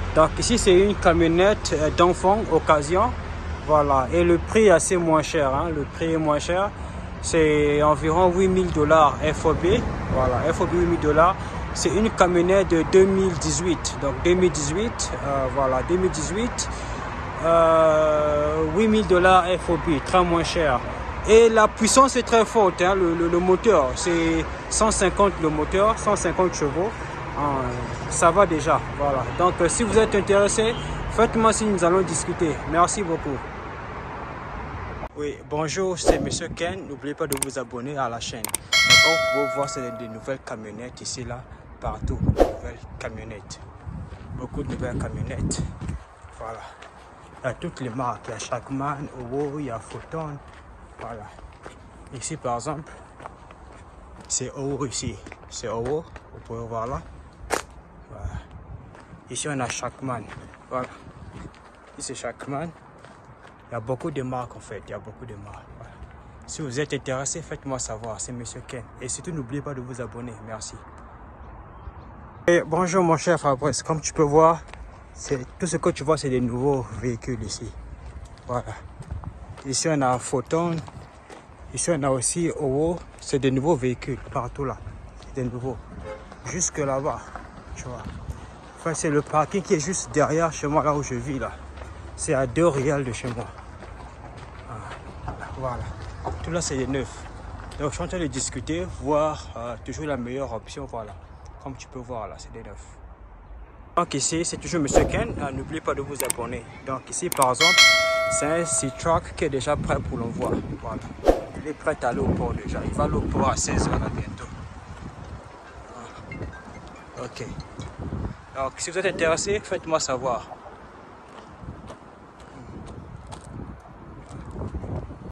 Donc ici c'est une camionnette d'enfant occasion. Voilà, et le prix est assez moins cher, hein. Le prix est moins cher. C'est environ $8000 FOB. Voilà, FOB $8000. C'est une camionnette de 2018. Donc 2018, voilà, 2018. $8000 FOB, très moins cher. Et la puissance est très forte, hein. Le moteur, c'est 150 le moteur, 150 chevaux. Ça va déjà. Voilà. Donc si vous êtes intéressé, faites-moi signe, nous allons discuter. Merci beaucoup. Oui, bonjour, c'est Monsieur Ken. N'oubliez pas de vous abonner à la chaîne. Donc, comme vous pouvez voir, c'est des nouvelles camionnettes ici, là, partout. Nouvelles camionnettes. Beaucoup de nouvelles camionnettes. Voilà. Il y a toutes les marques. Il y a Shackman, Owo, il y a Photon. Voilà. Ici, par exemple, c'est Owo ici. C'est Owo. Vous pouvez voir là. Voilà. Ici, on a Shackman. Voilà. Ici, c'est Shackman. Il y a beaucoup de marques en fait, il y a beaucoup de marques. Voilà. Si vous êtes intéressé, faites-moi savoir, c'est Monsieur Ken. Et surtout, n'oubliez pas de vous abonner, merci. Et bonjour mon cher Fabrice, comme tu peux voir, tout ce que tu vois, c'est des nouveaux véhicules ici. Voilà. Ici, on a Photon, ici, on a aussi Owo, c'est des nouveaux véhicules partout là. C'est des nouveaux. Jusque là-bas, tu vois. Enfin, c'est le parking qui est juste derrière chez moi, là où je vis là. C'est à 2 rials de chez moi. Voilà. Tout là, c'est des neufs. Donc, je suis en train de discuter, voir toujours la meilleure option. Voilà. Comme tu peux voir là, c'est des neufs. Donc, ici, c'est toujours Monsieur Ken. N'oubliez pas de vous abonner. Donc, ici, par exemple, c'est un C-Truck qui est déjà prêt pour l'envoi. Voilà. Il est prêt à aller au port déjà. Il va aller au port à 16h là bientôt. Voilà. Ok. Donc, si vous êtes intéressé, faites-moi savoir.